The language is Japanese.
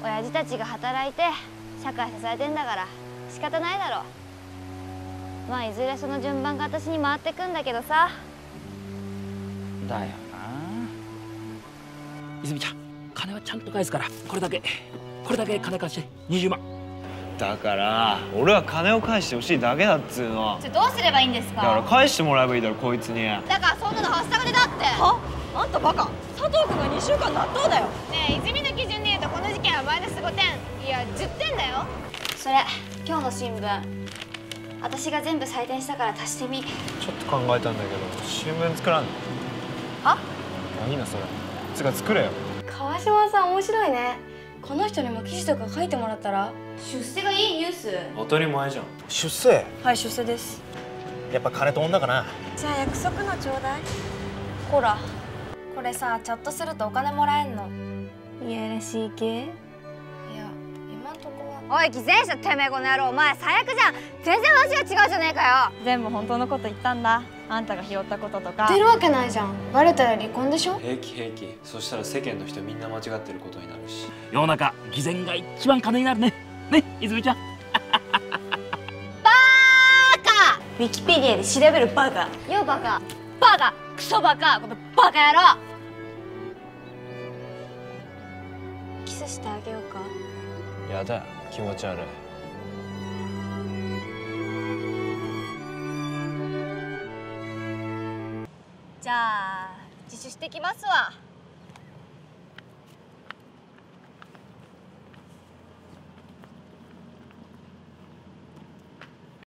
親父たちが働いて社会支えてんだから仕方ないだろ。まあいずれその順番が私に回ってくんだけどさ。 だよな。泉ちゃん、金はちゃんと返すから、これだけ金貸して20万。 だから俺は金を返してほしいだけだっつうの。 じゃあどうすればいいんですか？ だから返してもらえばいいだろこいつに。 だからそんなのはしたくてだって。 は？あんたバカ。佐藤君が2週間納豆だよ。 ねえ、泉の基準で言うとこの事件はマイナス5点、いや10点だよ。それ今日の新聞、私が全部採点したから足してみ。 ちょっと考えたんだけど新聞作らんの？ は？ いいなそれ。つか作れよ。 川島さん面白いね。この人にも記事とか書いてもらったら。 出世がいいニュース。 当たり前じゃん。出世？ はい、出世です。 やっぱ金と女かな。 じゃあ約束のちょうだい。ほらこれさ、チャットするとお金もらえんの。いやらしい系？いや今んとこは。 おい偽善者てめえこの野郎、お前最悪じゃん。全然話が違うじゃねえかよ。 全部本当のこと言ったんだ。あんたが拾ったこととか。 出るわけないじゃん。バレたら離婚でしょ。 平気平気。そしたら世間の人みんな間違ってることになるし。 世の中偽善が一番金になるね。ね、泉ちゃん。 ウィキペディアで調べるバカ。 よバカ、バカ、クソバカ、このバカ野郎。 キスしてあげようか。 やだよ気持ち悪い。 じゃあ自首してきますわ。